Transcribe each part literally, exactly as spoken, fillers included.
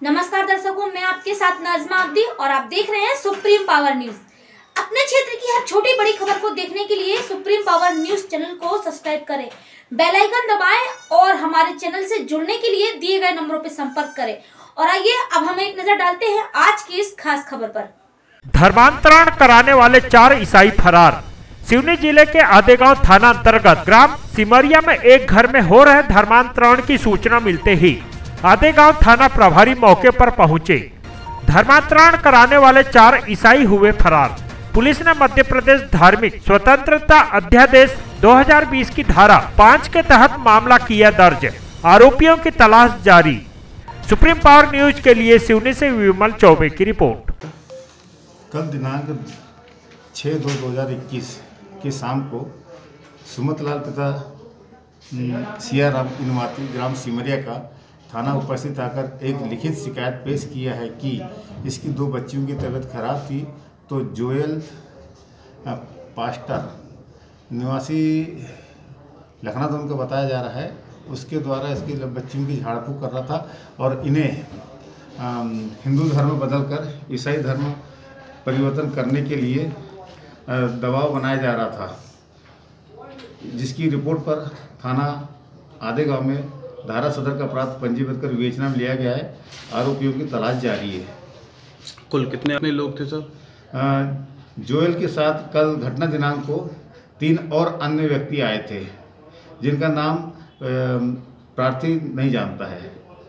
नमस्कार दर्शकों, मैं आपके साथ नाजमा अब्दी और आप देख रहे हैं सुप्रीम पावर न्यूज। अपने क्षेत्र की हर छोटी बड़ी खबर को देखने के लिए सुप्रीम पावर न्यूज चैनल को सब्सक्राइब करें, बेल आइकन दबाएं और हमारे चैनल से जुड़ने के लिए दिए गए नंबरों पर संपर्क करें। और आइए अब हम एक नजर डालते हैं आज की इस खास खबर पर। धर्मांतरण कराने वाले चार ईसाई फरार। सिवनी जिले के आदेगांव थाना अंतर्गत ग्राम सिमरिया में एक घर में हो रहे धर्मांतरण की सूचना मिलते ही आदेगांव थाना प्रभारी मौके पर पहुंचे। धर्मांतरण कराने वाले चार ईसाई हुए फरार। पुलिस ने मध्य प्रदेश धार्मिक स्वतंत्रता अध्यादेश दो हज़ार बीस की धारा पाँच के तहत मामला किया दर्ज। आरोपियों की तलाश जारी। सुप्रीम पावर न्यूज के लिए सिवनी से विमल चौबे की रिपोर्ट। कल दिनांक छह दो दो हज़ार इक्कीस की शाम को सुमतलाल पिता सियाराम इनवाती ग्राम सिमरिया का थाना उपस्थित आकर एक लिखित शिकायत पेश किया है कि इसकी दो बच्चियों की तबीयत खराब थी, तो जोयल पास्टर निवासी लखनऊ उनको बताया जा रहा है, उसके द्वारा इसकी बच्चियों की झाड़ फूँक कर रहा था और इन्हें हिंदू धर्म बदलकर ईसाई धर्म परिवर्तन करने के लिए दबाव बनाया जा रहा था, जिसकी रिपोर्ट पर थाना आदेगांव में धारा सदर का अपराध पंजीबद्ध कर विवेचना में लिया गया है। आरोपियों की तलाश जारी है। कुल कितने अपने लोग थे सर? जोयल के साथ कल घटना दिनांक को तीन और अन्य व्यक्ति आए थे, जिनका नाम प्रार्थी नहीं जानता है।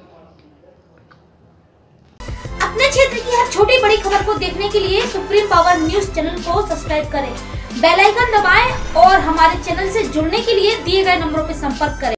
अपने क्षेत्र की हर छोटी बड़ी खबर को देखने के लिए सुप्रीम पावर न्यूज चैनल को सब्सक्राइब करें, बेल आइकन दबाएं और हमारे चैनल से जुड़ने के लिए दिए गए नंबरों पर संपर्क करें।